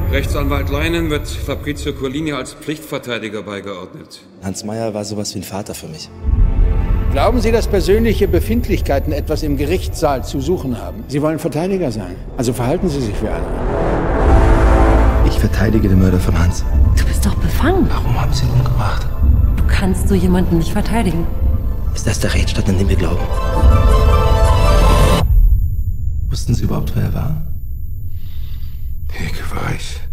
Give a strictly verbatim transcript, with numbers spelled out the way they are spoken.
Rechtsanwalt Leinen wird Fabrizio Collini als Pflichtverteidiger beigeordnet. Hans Meyer war sowas wie ein Vater für mich. Glauben Sie, dass persönliche Befindlichkeiten etwas im Gerichtssaal zu suchen haben? Sie wollen Verteidiger sein, also verhalten Sie sich wie einer. Ich verteidige den Mörder von Hans. Du bist doch befangen. Warum haben Sie ihn umgebracht? Du kannst so jemanden nicht verteidigen. Ist das der Rechtsstaat, an den wir glauben? Wussten Sie überhaupt, wer er war? Ich weiß.